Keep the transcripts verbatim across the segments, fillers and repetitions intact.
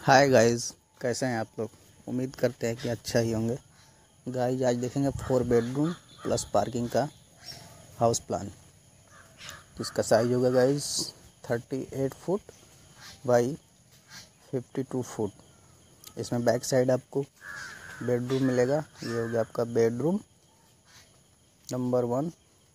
Hi guys, कैसे हैं आप लोग। उम्मीद करते हैं कि अच्छा ही होंगे। गाइस आज देखेंगे फोर बेडरूम प्लस पार्किंग का हाउस प्लान। इसका साइज होगा guys thirty eight foot by fifty two foot. इसमें बैक साइड आपको बेडरूम मिलेगा। ये हो गया आपका बेडरूम नंबर वन।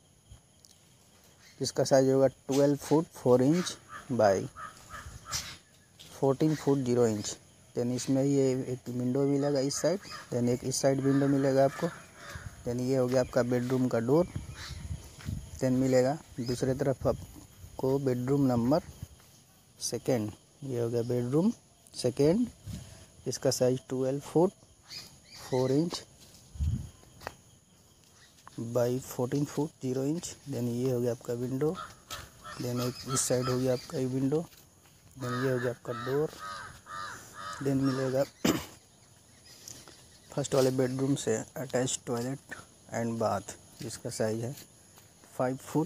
इसका साइज होगा twelve foot four inch by fourteen foot zero inch. Then इसमें ये एक विंडो मिलेगा इस साइड, देन एक इस साइड विंडो मिलेगा आपको। देन ये हो गया आपका बेडरूम का डोर। देन मिलेगा दूसरे तरफ आपको बेडरूम नंबर सेकेंड। ये हो गया बेडरूम सेकेंड। इसका size twelve foot four inch by fourteen foot zero inch. Then ये हो गया आपका विंडो। देन एक इस साइड हो गया आपका विंडो। देन ये हो गया आपका डोर। देन मिलेगा फर्स्ट वाले बेडरूम से अटैच टॉयलेट एंड बाथ, जिसका साइज है five foot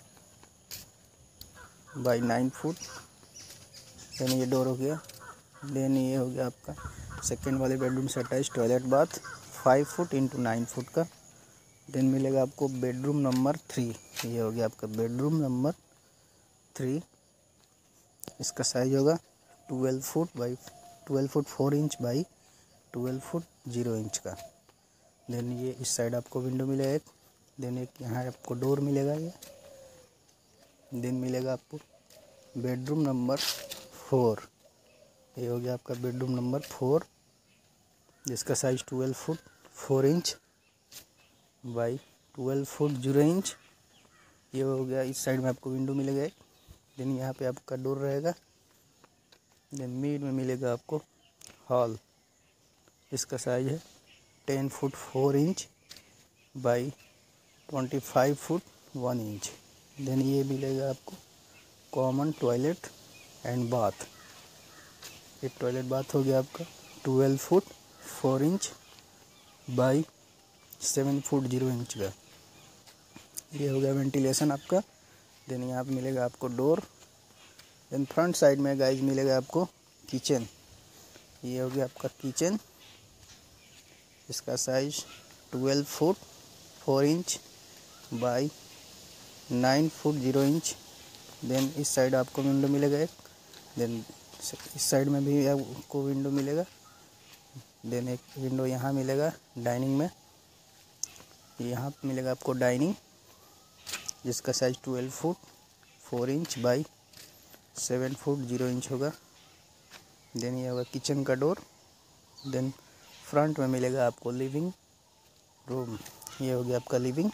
by nine foot. Then ये डोर हो गया। देन ये हो गया आपका सेकेंड वाले बेडरूम से attach toilet bath five foot into nine foot का। देन मिलेगा आपको बेडरूम नंबर थ्री। ये हो गया आपका बेडरूम नंबर थ्री। इसका साइज होगा twelve foot by twelve foot four inch by twelve foot zero inch का। देन ये इस साइड आपको विंडो मिलेगा एक। देन एक यहाँ आपको डोर मिलेगा ये। देन मिलेगा आपको बेडरूम नंबर फोर। ये हो गया आपका बेडरूम नंबर फोर, जिसका size twelve foot four inch by twelve foot zero inch. ये हो गया इस साइड में आपको विंडो मिलेगा एक। देन यहाँ पे आपका डोर रहेगा। देन मिड में मिलेगा आपको हॉल। इसका साइज है ten foot four inch by twenty five foot one inch. Then ये मिलेगा आपको कॉमन टॉयलेट एंड बाथ। एक टॉयलेट बाथ हो गया आपका twelve foot four inch by seven foot zero inch का। ये हो गया वेंटिलेशन आपका। देन यहाँ पे मिलेगा आपको डोर। देन फ्रंट साइड में गाइज मिलेगा आपको किचन। ये हो गया आपका किचन। इसका size twelve foot four inch by nine foot zero inch. Then इस साइड आपको विंडो मिलेगा एक। देन इस साइड में भी आपको विंडो मिलेगा। देन एक विंडो यहाँ मिलेगा डाइनिंग में। यहाँ मिलेगा आपको डाइनिंग, जिसका size twelve foot four inch by seven foot zero inch होगा। देन ये होगा किचन का डोर। देन फ्रंट में मिलेगा आपको लिविंग रूम। ये हो गया आपका living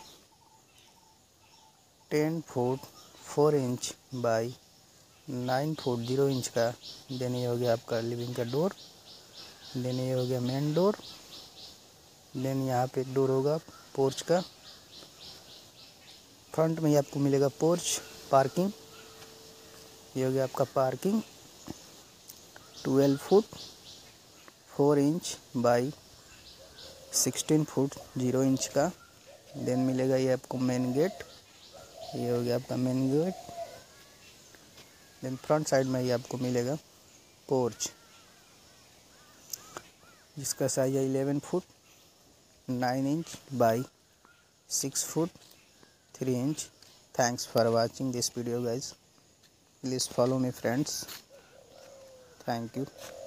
ten foot four inch by nine foot zero inch का। देन ये हो गया आपका लिविंग का डोर। देन ये हो गया मेन डोर। देन यहाँ पे एक डोर होगा पोर्च का। फ्रंट में ही आपको मिलेगा पोर्च पार्किंग। ये हो गया आपका parking twelve foot four inch by sixteen foot zero inch का। देन मिलेगा ये आपको मेन गेट। ये हो गया आपका main gate. Then front side में ही आपको मिलेगा पोर्च, जिसका साइज है eleven foot nine inch by six foot three inch. Thanks for watching this video guys. Please follow me friends. Thank you.